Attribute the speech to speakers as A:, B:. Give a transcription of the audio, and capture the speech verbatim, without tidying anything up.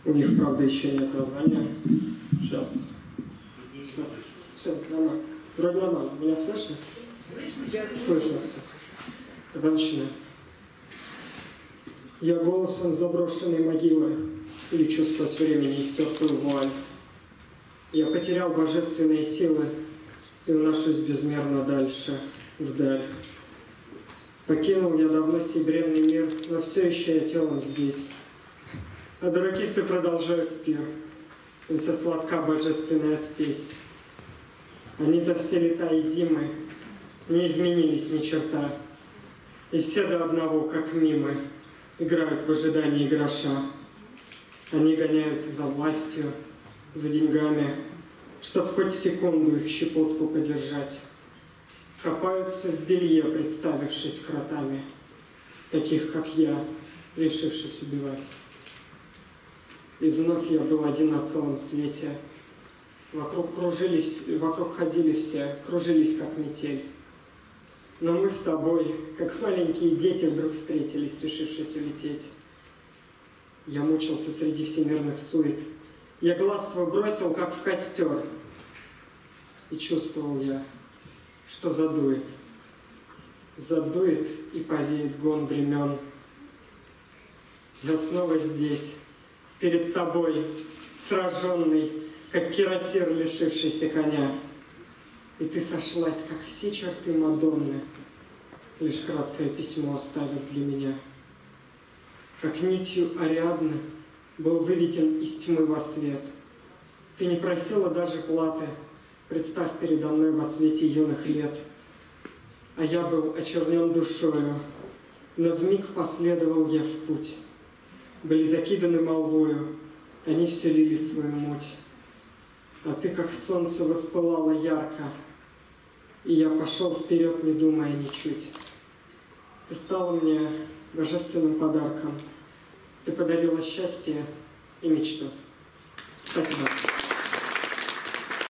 A: У них, правда, еще нет названия. Сейчас. Все, все нормально. Вроде нормально. Меня слышно? Слышно все. Тогда начинаем. Я голосом заброшенной могилы лечу сквозь времени истертую вуаль. Я потерял божественные силы и уношусь безмерно дальше, вдаль. Покинул я давно сей бренный мир, но все еще я телом здесь. А дураки все продолжают пир. Им все сладка божественная спесь. Они за все лета и зимы не изменились ни черта. И все до одного, как мимы, играют в ожидании гроша. Они гоняются за властью, за деньгами, чтоб хоть секунду их щепотку подержать. Копаются в белье, представившись кротами, таких, как я, решившись убивать. И вновь я был один на целом свете. Вокруг кружились, вокруг ходили все, кружились, как метель. Но мы с тобой, как маленькие дети, вдруг встретились, решившись улететь. Я мучился среди всемирных сует. Я глаз свой бросил, как в костер. И чувствовал я, что задует. Задует и повеет гон времен. Я снова здесь, перед тобой, сраженный, как кирасир, лишившийся коня. И ты сошлась, как все черты Мадонны, лишь краткое письмо оставит для меня. Как нитью Ариадны был выведен из тьмы во свет. Ты не просила даже платы, представь передо мной во свете юных лет. А я был очернен душою, но вмиг последовал я в путь. Были закиданы молвою, они все лили свою муть. А ты, как солнце, воспылала ярко, и я пошел вперед, не думая ничуть. Ты стала мне божественным подарком. Ты подарила счастье и мечту. Спасибо.